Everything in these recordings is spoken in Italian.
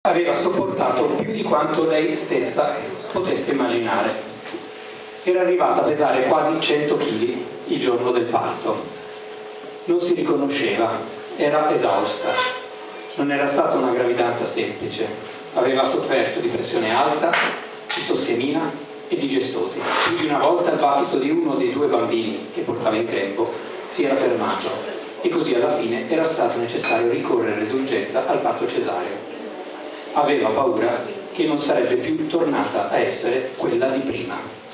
aveva sopportato più di quanto lei stessa potesse immaginare. Era arrivata a pesare quasi 100 kg il giorno del parto. Non si riconosceva, era esausta. Non era stata una gravidanza semplice. Aveva sofferto di pressione alta, di tossemina e di gestosi. Più di una volta il battito di uno dei due bambini che portava in grembo si era fermato e così alla fine era stato necessario ricorrere d'urgenza al parto cesareo. Aveva paura che non sarebbe più tornata a essere quella di prima.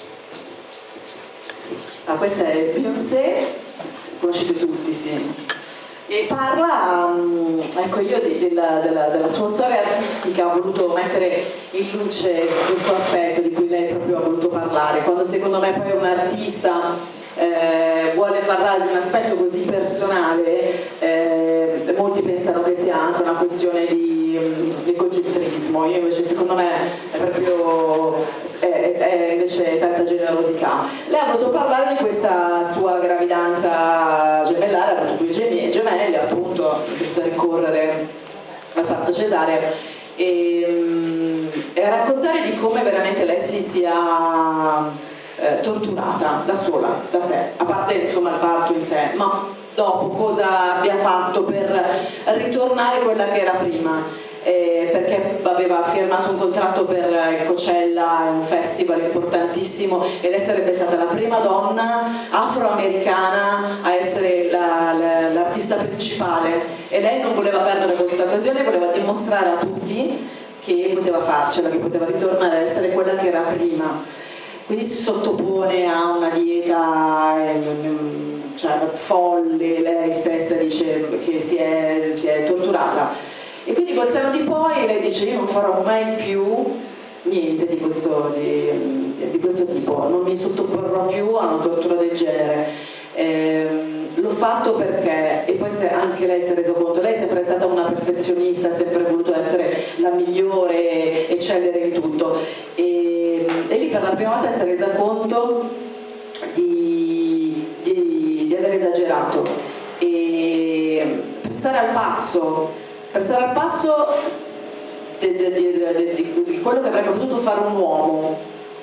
Questa è Beyoncé, conoscete tutti, sì. E parla, ecco, io della sua storia artistica ho voluto mettere in luce questo aspetto di cui lei proprio ha voluto parlare, quando secondo me poi un artista vuole parlare di un aspetto così personale, molti pensano che sia anche una questione di egocentrismo. Io invece, secondo me, è proprio invece tanta generosità. Lei ha voluto parlare di questa sua gravidanza gemellare, ha avuto due gemelli, appunto, ha dovuto ricorrere al parto cesareo e raccontare di come veramente lei si sia torturata da sola, da sé, a parte insomma il parto in sé, ma dopo cosa abbia fatto per ritornare quella che era prima, perché aveva firmato un contratto per il Coachella, un festival importantissimo, e lei sarebbe stata la prima donna afroamericana a essere l'artista principale, e lei non voleva perdere questa occasione, voleva dimostrare a tutti che poteva farcela, che poteva ritornare a essere quella che era prima. Quindi si sottopone a una dieta folle, lei stessa dice che si è torturata, e quindi col senno di poi lei dice: io non farò mai più niente di questo tipo, non mi sottoporrò più a una tortura del genere. L'ho fatto perché, e poi anche lei si è reso conto, lei è sempre stata una perfezionista, ha sempre voluto essere la migliore, eccellere in tutto, e lì per la prima volta si è resa conto di aver esagerato, e per stare al passo di quello che avrebbe potuto fare un uomo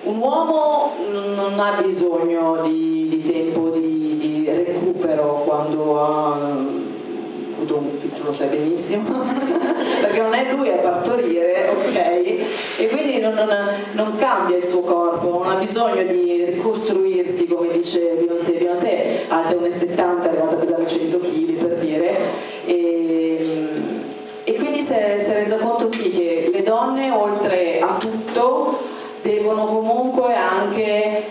non ha bisogno di tempo di recupero quando ha avuto un figlio, lo sai benissimo perché non è lui a partorire, ok? E quindi non cambia il suo corpo, non ha bisogno di ricostruirsi, come dice Beyoncé. Beyoncé alta 1,70 m, è arrivata a pesare 100 kg, per dire, e quindi si è resa conto, sì, che le donne oltre a tutto devono comunque anche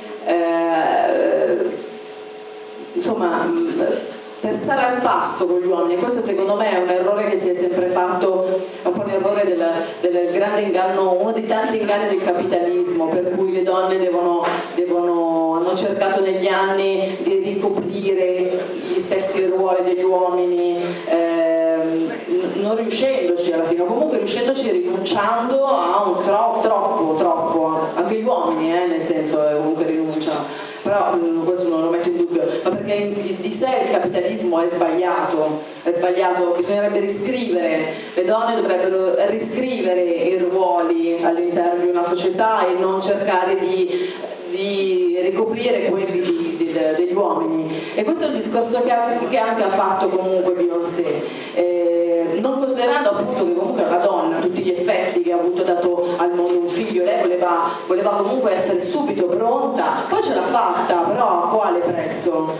insomma, per stare al passo con gli uomini. E questo secondo me è un errore che si è sempre fatto, un po' l'errore del grande inganno, uno dei tanti inganni del capitalismo, per cui le donne hanno cercato negli anni di ricoprire gli stessi ruoli degli uomini, non riuscendoci alla fine, o comunque riuscendoci rinunciando a un troppo, anche gli uomini, nel senso, comunque rinunciano, però questo non lo metto in dubbio, ma perché di sé il capitalismo è sbagliato, bisognerebbe riscrivere, le donne dovrebbero riscrivere i ruoli all'interno di una società e non cercare di ricoprire quelli degli uomini. E questo è un discorso che anche ha fatto comunque Beyoncé, non considerando appunto che comunque è una donna, tutti gli effetti che ha avuto, dato al mondo un figlio, lei voleva comunque essere subito pronta, poi ce l'ha fatta, però a quale prezzo?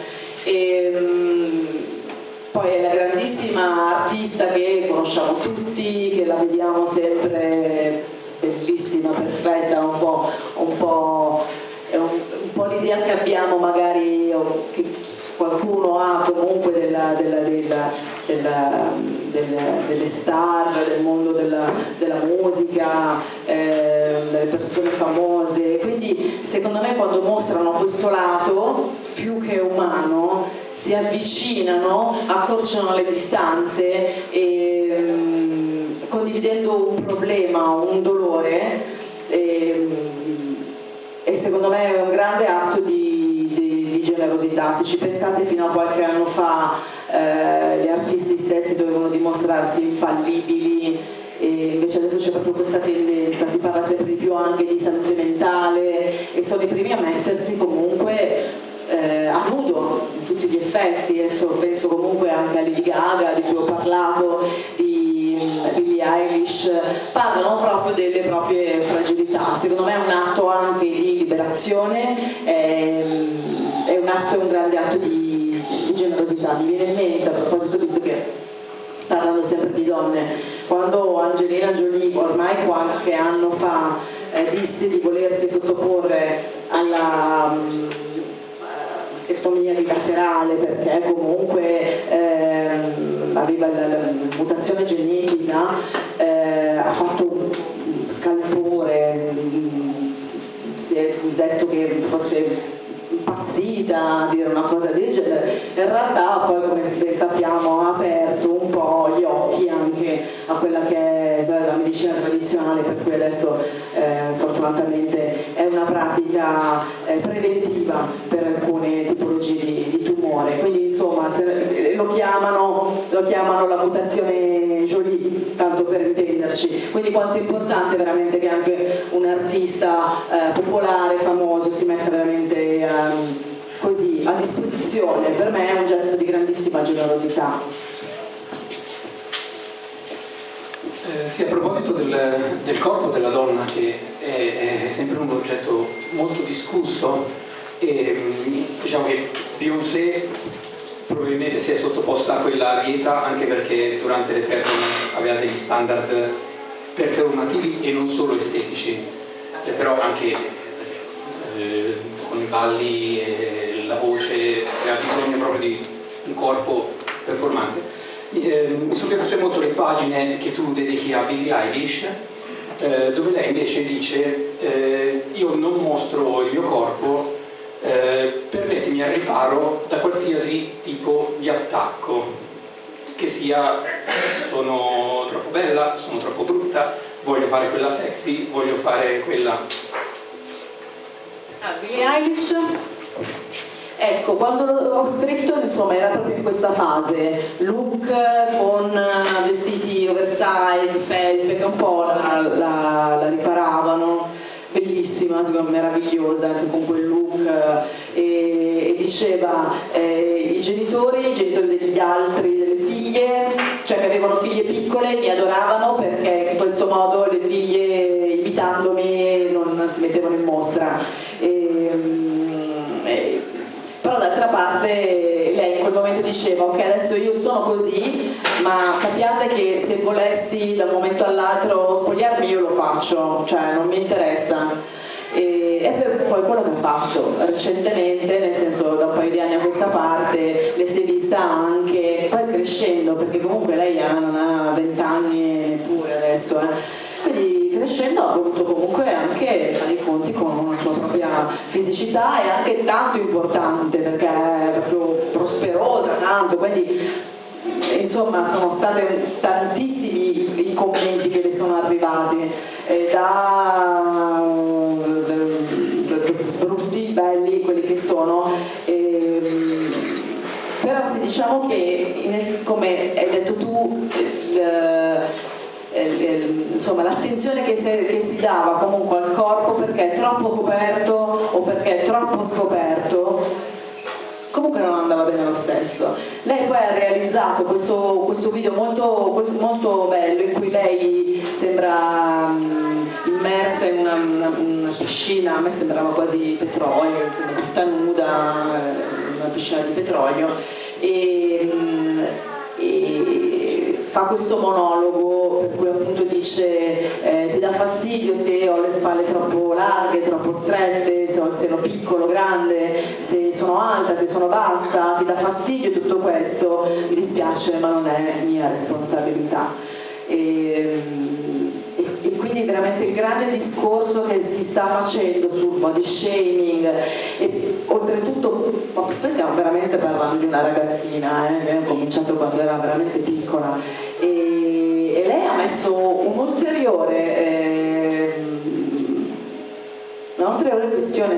Poi è la grandissima artista che conosciamo tutti, che la vediamo sempre bellissima, perfetta, un po' l'idea che abbiamo magari, o che qualcuno ha comunque delle star, del mondo della musica, delle persone famose. Quindi secondo me quando mostrano questo lato più che umano si avvicinano, accorciano le distanze e condividendo un problema, un dolore, e secondo me è un grande atto di generosità. Se ci pensate, fino a qualche anno fa gli artisti stessi dovevano dimostrarsi infallibili e invece adesso c'è proprio questa tendenza, si parla sempre di più anche di salute mentale e sono i primi a mettersi comunque a nudo in tutti gli effetti. Adesso penso comunque anche a Lady Gaga, di cui ho parlato, di Billie Eilish, parlano proprio delle proprie fragilità. Secondo me è un atto anche di liberazione, è un grande atto di generosità. Mi viene in mente, a proposito, visto che parlano sempre di donne, quando Angelina Jolie ormai qualche anno fa disse di volersi sottoporre alla mastectomia bilaterale perché comunque aveva la mutazione genetica, ha fatto un scalpore, si è detto che fosse impazzita a dire una cosa del genere. In realtà poi, come sappiamo, ha aperto un po' gli occhi anche a quella che è la medicina tradizionale, per cui adesso fortunatamente è una pratica preventiva per alcune tipologie di tumore. Quindi insomma lo chiamano la mutazione Jolie, tanto per intenderci. Quindi quanto è importante veramente che anche un artista popolare, famoso, si metta veramente così a disposizione. Per me è un gesto di grandissima generosità. Sì, a proposito del corpo della donna, che è sempre un oggetto molto discusso, diciamo che Beyoncé probabilmente si è sottoposta a quella dieta anche perché durante le performance aveva degli standard performativi e non solo estetici, però anche con i balli e la voce aveva bisogno proprio di un corpo performante. Mi sono piaciute molto le pagine che tu dedichi a Billie Eilish, dove lei invece dice io non mostro il mio corpo per mettermi al riparo da qualsiasi tipo di attacco, che sia sono troppo bella, sono troppo brutta, voglio fare quella sexy, voglio fare quella... Billie Eilish, ecco, quando l'ho scritto insomma era proprio in questa fase, look con vestiti oversize, felpe che un po' la riparavano, bellissima, secondo me meravigliosa anche con quel look, e diceva i genitori degli altri, delle figlie, cioè che avevano figlie piccole, mi adoravano perché in questo modo le figlie imitandomi non si mettevano in mostra. Però d'altra parte lei in quel momento diceva ok, adesso io sono così, ma sappiate che se volessi da un momento all'altro spogliarmi io lo faccio, cioè non mi interessa. E poi quello che ho fatto recentemente, nel senso da un paio di anni a questa parte, le si è vista anche, poi crescendo, perché comunque lei non ha 20 anni neppure adesso, quindi crescendo ha voluto comunque anche fare i conti con la sua propria fisicità, e anche tanto importante perché è proprio prosperosa, tanto, quindi insomma sono stati tantissimi i commenti che le sono arrivati, da brutti, belli, quelli che sono, però sì, diciamo che come hai detto tu, insomma l'attenzione che si dava comunque al corpo perché è troppo coperto o perché è troppo scoperto comunque non andava bene lo stesso. Lei poi ha realizzato questo video molto bello in cui lei sembra immersa in una piscina, a me sembrava quasi petrolio, tutta nuda, una piscina di petrolio, e fa questo monologo per cui appunto dice ti dà fastidio se ho le spalle troppo larghe, troppo strette, se ho il seno piccolo, grande, se sono alta, se sono bassa, ti dà fastidio tutto questo, mi dispiace ma non è mia responsabilità. E quindi veramente il grande discorso che si sta facendo sul body shaming, e oltretutto qui stiamo veramente parlando di una ragazzina, che ha cominciato quando era veramente piccola, e lei ha messo un'ulteriore questione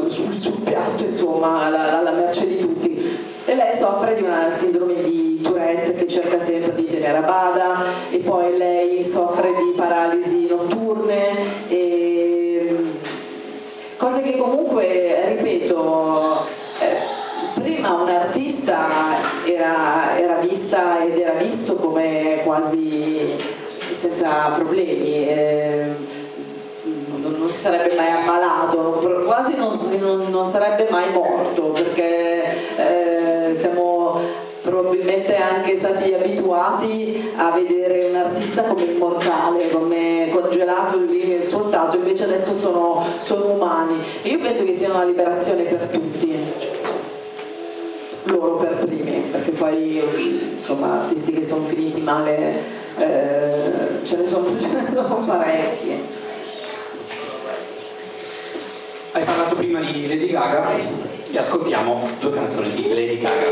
sul piatto, insomma, alla merce di tutti, e lei soffre di una sindrome di Tourette, Brett che cerca sempre di tenere a bada, e poi lei soffre di paralisi notturne, e cose che comunque, ripeto, prima un artista era vista ed era visto come quasi senza problemi, non si sarebbe mai ammalato, quasi non sarebbe mai morto, perché siamo probabilmente anche stati abituati a vedere un artista come immortale, come congelato lì nel suo stato, invece adesso sono umani, e io penso che sia una liberazione per tutti, loro per primi, perché poi insomma artisti che sono finiti male ce ne sono parecchi. Hai parlato prima di Lady Gaga e ascoltiamo due canzoni di Lady Gaga.